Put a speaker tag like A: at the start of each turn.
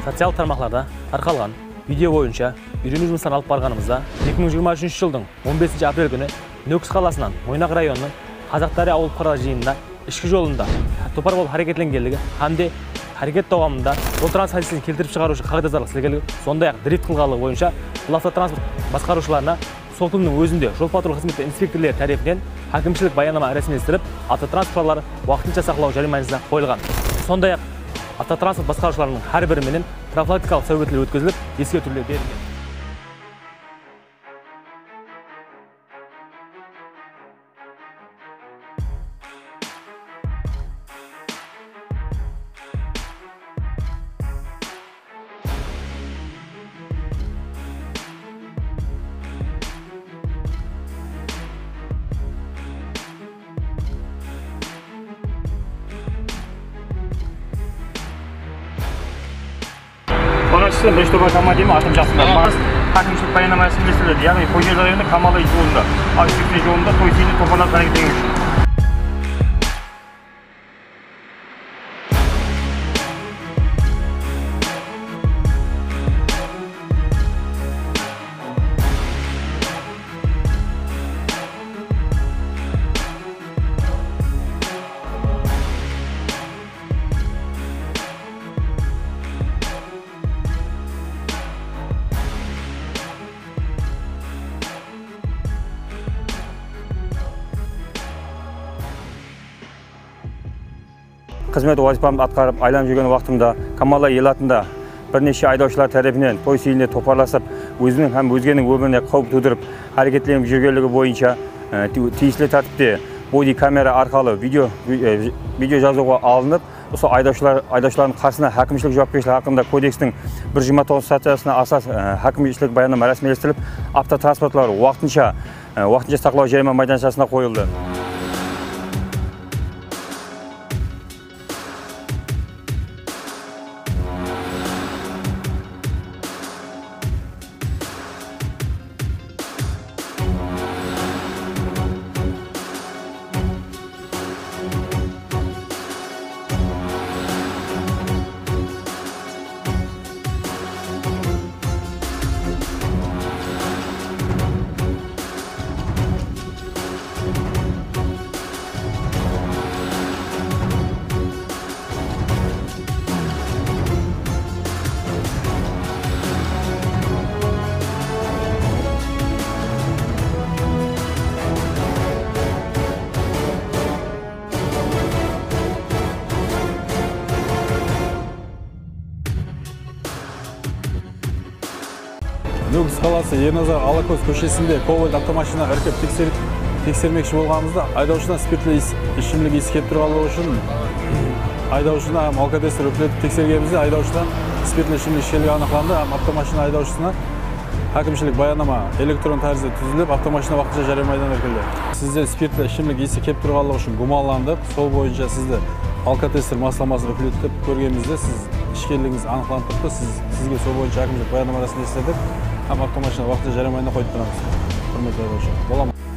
A: Социал тармақларда тарқалған видео бойынша үйрену жұмыстарын алып барғанымызда 2023 жылдың 15 апрель күні Нөкіс қаласынан Мойнақ районының Қазақтары ауыл қора жиынында ішкі жолында топар болып харекетленгендігі hamde hareket davamında yol transport hadisini keltirip çıkarışı қағидазарлық сілгілігі, сондай-ақ дрифт қылғанлығы бойынша бұл автотранспорт басқарушыларына сол күннің өзінде жол патруль қызметі инспекторлері тарапынан әкімшілік баяндама рәсімдестіріліп, автотранспортлары уақытынша сақлау жаримасына қойылған. Сондай-ақ автотранспорт басқарушыларының әрбіріменен профилактикалық сәугетлер өткізіліп, ескертулер берілген.
B: Konuşsun, Beştoba Kamademi atım jasınlar. Hakimşilik bayanlaması meselesi, yani Kocaeli rayonunda Kamala yolunda, Akşehir yolunda Toysini toparlanıp hareket edilmiş. Қызмет вазифамды атқарып, айланып жүрген уақытымда Камала елатында бірнеше айдаушылар тарапынан Toysini топарласып, өзінің һәм өзгенің өміріне қауіп тудырып, әрекетленіп жүргенлігі бойынша тиісілі тәртіпте боди камера арқылы видео жазуға алынып, осы айдаушылардың қарсысына әкімшілік жауапкершілігі хақында кодекстің 129 статьясына асас әкімшілік баяндама рәсімдестіріліп, автотранспортлар уақытынша сақлау жарима майданшасына қойылды.
C: Нөкіс қаласы Ерназар Алакөз көшесінде Коваль автомашина іркіп тексермекші болғанымызда айдаушыдан спиртлі ішімлік иісі келіп тұрғанлығы үшін айдаушыны алкотестер өтілетіп тексергенімізде айдаушыдан спиртлі ішімлік ішкендігі анықталды. Автомашина айдаушысына әкімшілік баяндама электрон тәрізде түзіліп, автомашина уақытша жария майданына кірді. Сізде спиртлі ішімлік иісі келіп тұрғанлығы үшін гуманландық. Сол бойынша сізді алкотестер масламасын өтілетіп көргенімізде сіз ішкендігіңіз анықталып тұрды. Сізге сол бойынша әкімшілік баяндама рәсімдестірдік. Автомашина уақытша жария майданына қойып тұрамыз. Құрметті айдаушы. Бола ма?